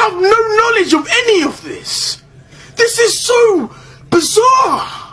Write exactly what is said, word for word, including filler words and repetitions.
have no knowledge of any of this. This is so bizarre.